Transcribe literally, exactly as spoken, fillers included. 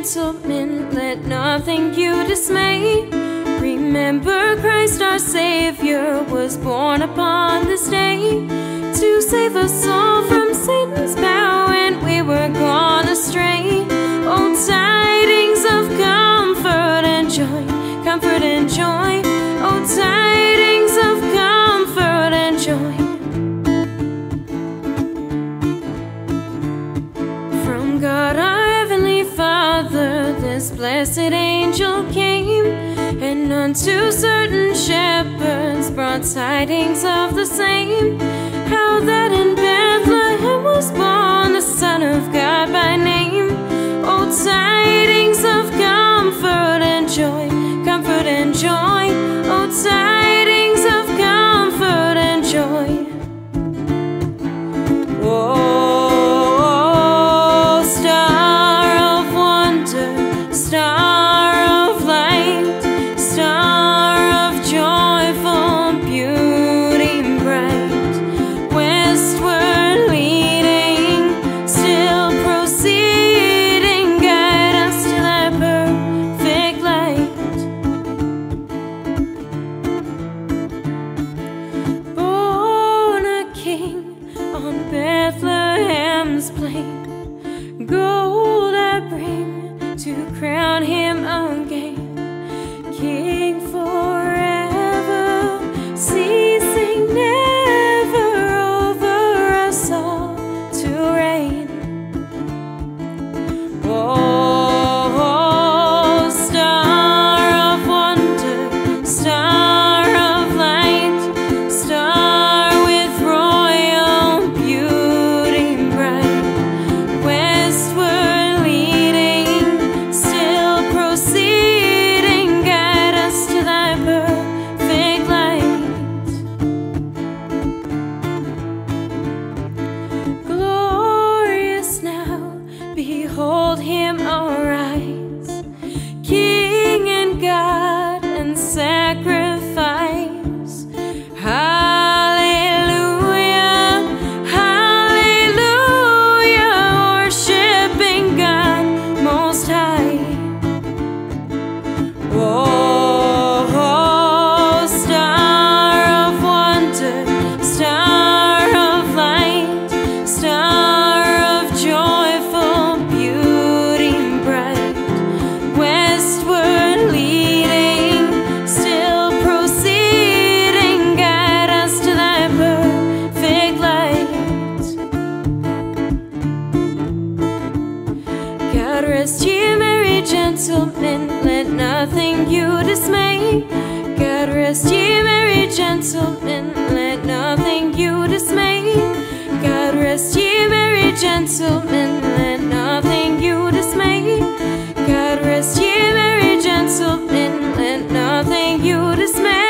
gentlemen, let nothing you dismay. Remember Christ our Savior was born upon this day to save us all from Satan's power when we were gone astray. Oh, tidings of comfort and joy, comfort and joy. Oh, tidings of comfort and joy. From God our Heavenly Father, this blessed angel came, and unto certain shepherds brought tidings of the same, how that in Bethlehem was born the Son of God by name. Oh, tidings of comfort and joy, comfort and joy. Oh, tidings of comfort and joy. Oh, star of wonder, star of light, star of joyful beauty bright, westward leading, still proceeding, guide us to thy perfect light. Born a king on Bethlehem's plain, gold I bring to crown him again, King forever, ceasing never over us all to reign. Oh, star of wonder, star of light, star with royal beauty bright, westward leading, still proceeding, guide us to thy perfect light. Glorious now, behold him arise, King and God and sacrifice. Hallelujah, hallelujah, worshiping God most high. Oh, star of wonder, star of light, star of joyful beauty bright, westward leading, still proceeding, guide us to thy perfect light. God rest ye merry gentlemen, let nothing you dismay. God rest ye merry gentlemen, let nothing you dismay. God rest ye merry gentlemen, let nothing you dismay. God rest ye merry gentlemen, let nothing you dismay.